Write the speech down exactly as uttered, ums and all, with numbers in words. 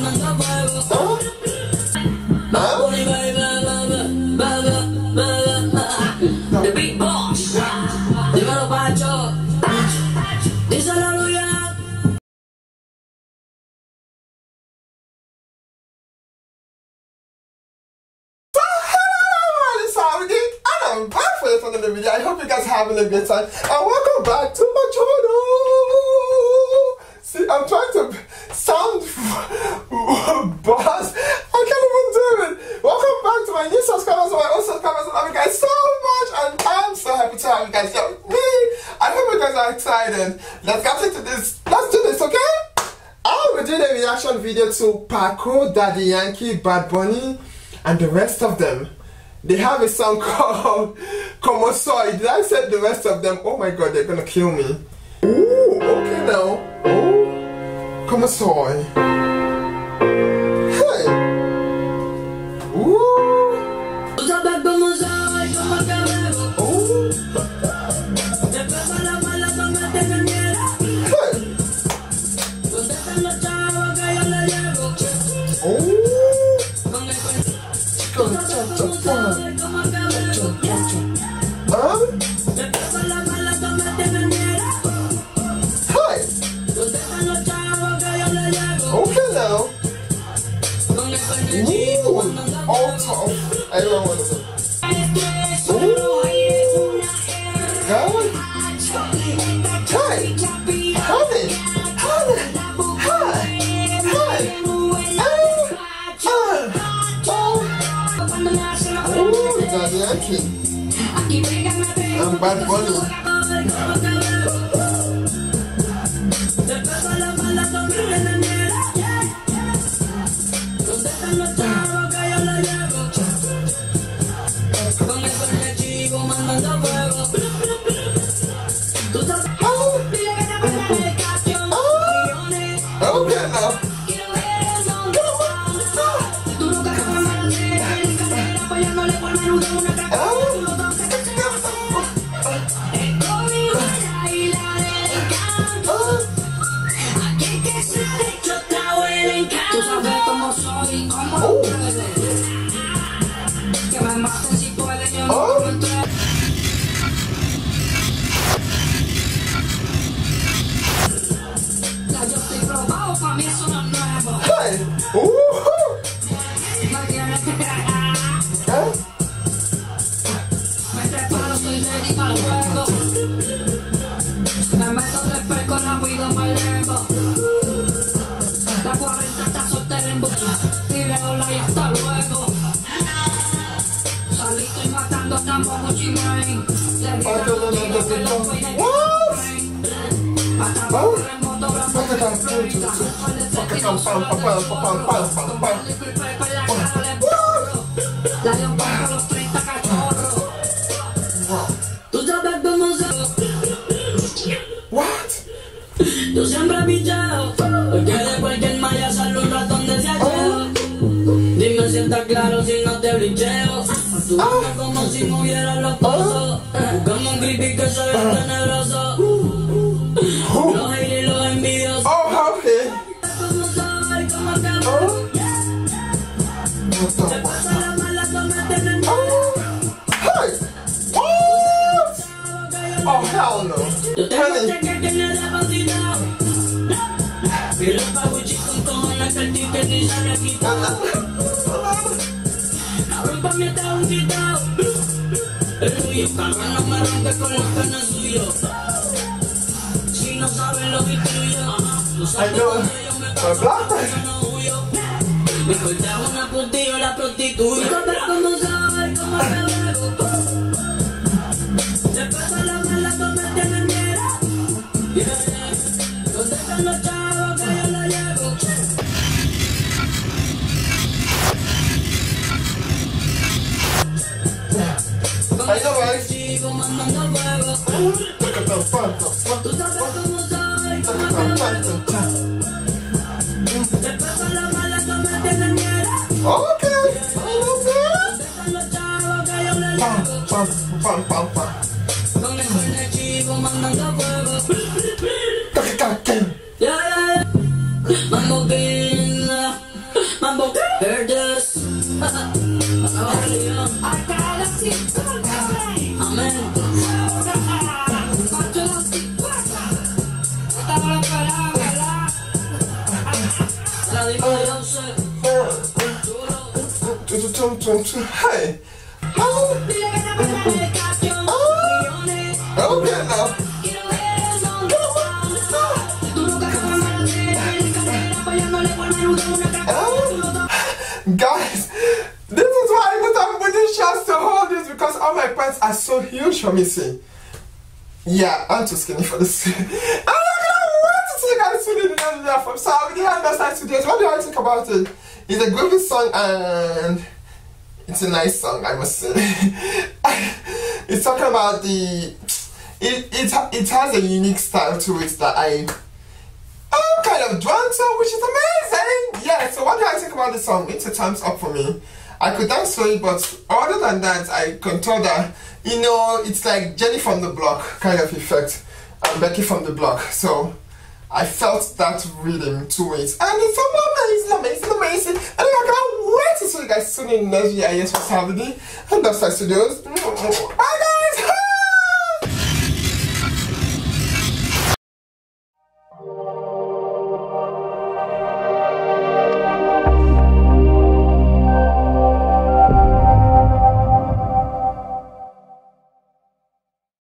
The Big Boss, dímelo Pacho, díselo Luya. So hello, it's Saudi, and I'm back for this another video. I hope you guys are having a good time, and welcome back to my channel. See, I'm trying to sound boss. I can't even do it. Welcome back to my new subscribers and my old subscribers. I love you guys so much, and I'm so happy to have you guys here with me. I hope you guys are excited. Let's get into this. Let's do this, okay? I'll be doing a reaction video to Paco, Daddy Yankee, Bad Bunny, and the rest of them. They have a song called Como Soy. Did I say the rest of them? Oh my god, they're gonna kill me. Ooh, okay now. Oh, Como Soy. Hey. Ooh. Tú sabes cómo soy, cómo te bebo. Oh. Después de la mala tomate en miera. Hey. ¿Dónde están los chavos que yo le llevo? Oh. Con el cuento. Tú sabes cómo soy, cómo te bebo. Huh? Después de la mala tomate en miera. Hey. ¿Dónde están los chavos que yo le llevo? Okay now. Con el cuento chico cuando ando Oh, oh. I don't want to. Ooh. God. Hey. Honey. Honey. Hi. Hi. Oh. Ah. Oh. Ooh, Daddy Yankee. I'm Bad Bunny. Okay now. Tú sabes cómo soy, cómo Oh. que me maten si pueden, yo no Oh. me entrego. Ya yo estoy probado, pa' mí eso no es nuevo. Hey. Ooh. Me tienes que Huh? me preparo, estoy ready para el juego. Me meto refresco rápido, me elevo. La cuarenta está soltera en boca. Dile hola y hasta luego. Salí, estoy matando, estamos Gucci Mane. Le digo a los tigres que los peines que What? traen. Hasta abajo remoto, brazos de Florida. La de un pajo a los treinta cachorros. Tú sabes cómo soy. What? Tú siempre has pichado, porque de cualquier malla sale un ratón de ciacheo. Dime si está claro si no te blicheo. Tú ves como si movieras los pozos. Buscamos un creepy que se ve tenebroso. Los haters y los envidiosos. Oh, okay. Como soy, como te veo. Te pasa la mala, tómate en el Oh. Hey. What? Oh, hell no. Yo tengo un cheque que me da vacilado. Y los paguchis con cojones que el ticket ni sale quitado. Cabrón, pa' mí está un quitado. El tuyo, cabrón, no me rompe con los canas suyos. Si no saben lo que tuyo, tú I sabes know. cuando yo me My paso, black yo no huyo. Me corté a una putilla, la prostituyo. Sabes cómo soy, cómo te bebo. Después de la mala, tómate en el miera. Yeah, yeah. ¿Dónde están los chavos que yo le llevo? I know, right? Chico mandando fuego. Tú sabes cómo soy, cómo te bebo. Después de la mala, tómate en el miera. Okay. ¿Dónde están los chavos que yo le llevo? Pam, pam, pam, pam. Con el cuerno chico mandando fuego. Okay, okay. Yeah, yeah, yeah. Vamos que Rambo. Heard this. Amen. Hey. Oh. Oh. Okay now. Oh. Guys, this is why I don't have British chance to hold this, because all my pants are so huge for me. See, yeah, I'm too skinny for this. I'm not gonna wait to see you guys soon in the video from Saudi Understand Studios. What do I think about it? It's a groovy song and it's a nice song, I must say. It's talking about the it it it has a unique style to it that I I'm kind of drawn to, which is amazing. Yeah, so what do I think about this song? It's a thumbs up for me. I could dance to it, but other than that, I can tell that, you know, it's like Jenny from the Block kind of effect and Becky from the Block. So I felt that rhythm to it, and it's so amazing, amazing, amazing. And I can't wait to see you guys soon in the next video. Yes, for Saturday and Understand Studios. Bye guys.